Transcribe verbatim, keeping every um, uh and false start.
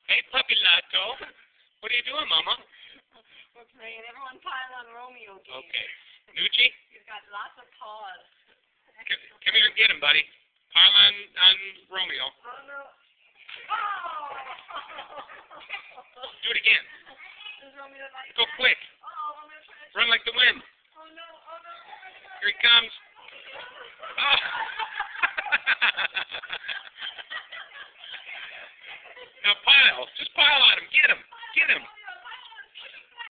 Hey, puppy Lato. What are you doing, Mama? We're praying. Everyone pile on Romeo. Game. Okay. Nucci? He's got lots of paws. Come, come here and get him, buddy. Pile on, on Romeo. Oh, no. Oh! Do it again. Does Romeo like Go that? quick. Oh, Romeo trying to... Run like the wind. Oh, no. Oh, no. Here he comes. Oh. Now pile. Just pile on him. Get him. Get him.